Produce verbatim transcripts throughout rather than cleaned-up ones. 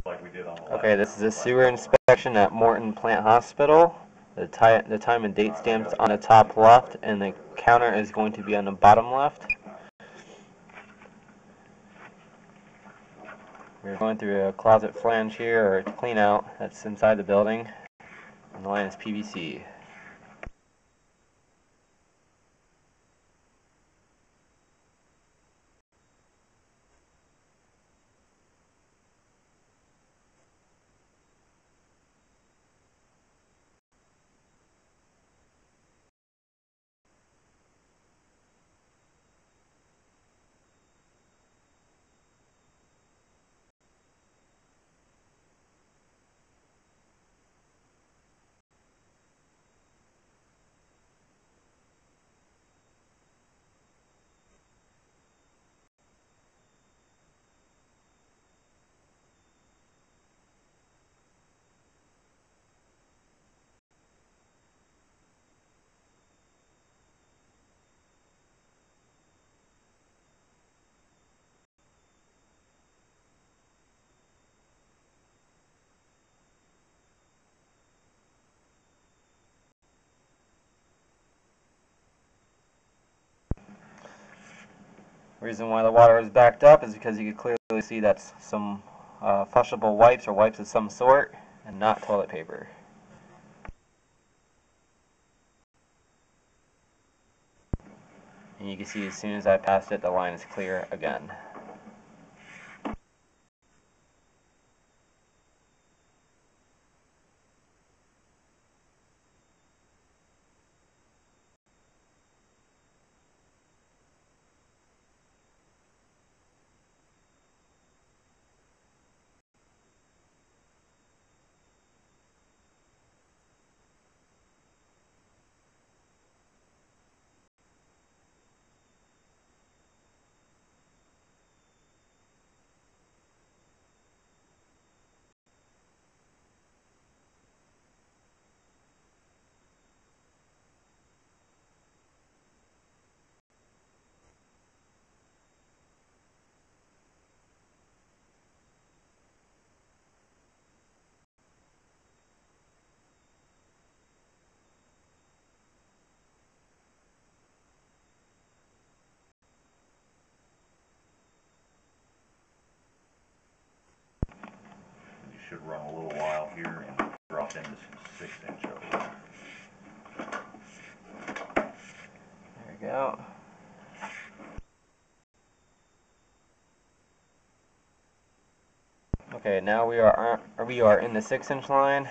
like we did on the Okay, this is a sewer inspection at Morton Plant Hospital. The, ti the time and date stamps on the top left, and the counter is going to be on the bottom left. We're going through a closet flange here, or clean out, that's inside the building. And the line is P V C. The reason why the water is backed up is because you can clearly see that's some uh, flushable wipes or wipes of some sort, and not toilet paper. And you can see as soon as I passed it, the line is clear again. You should run a little while here and drop into some six inch over. There we go. Okay, now we are we are in the six inch line.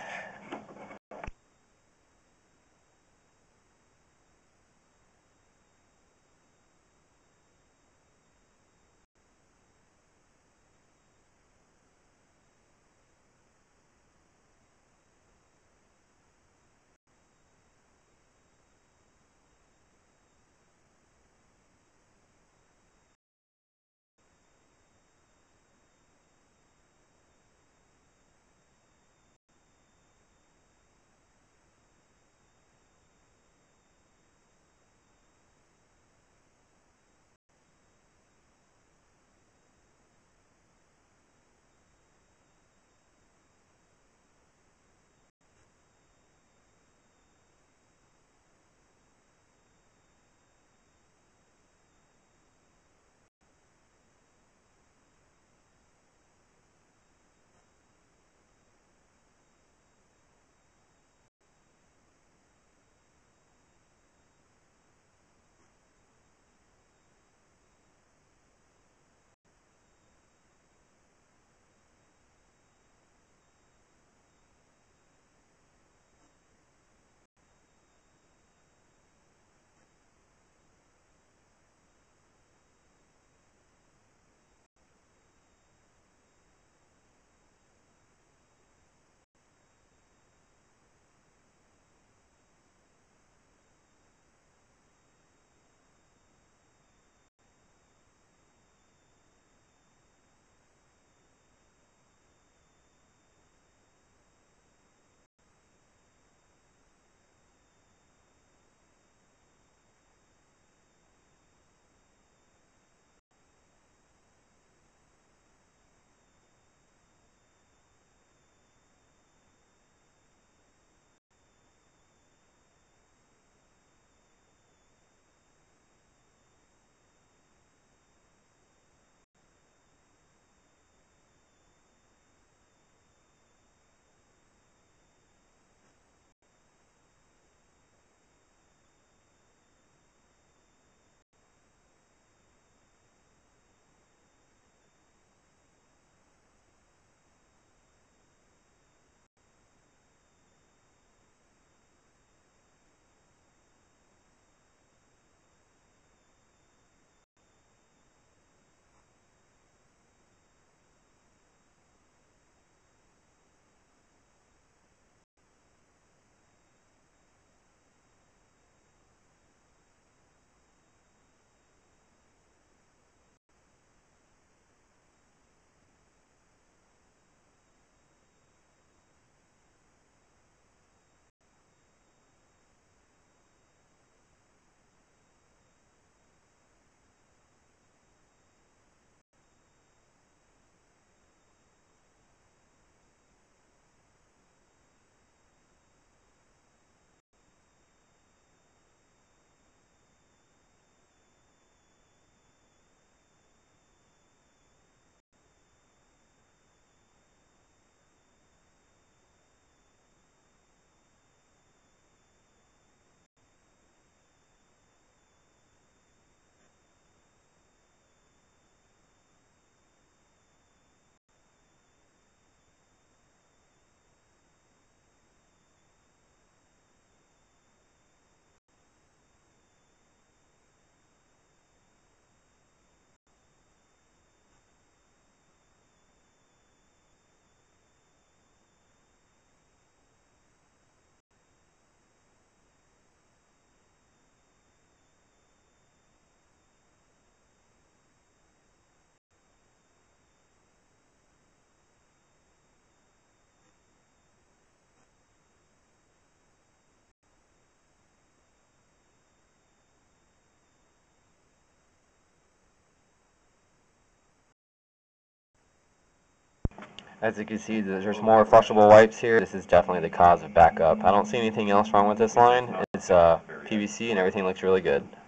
As you can see, there's more flushable wipes here. This is definitely the cause of backup. I don't see anything else wrong with this line. It's uh, P V C and everything looks really good.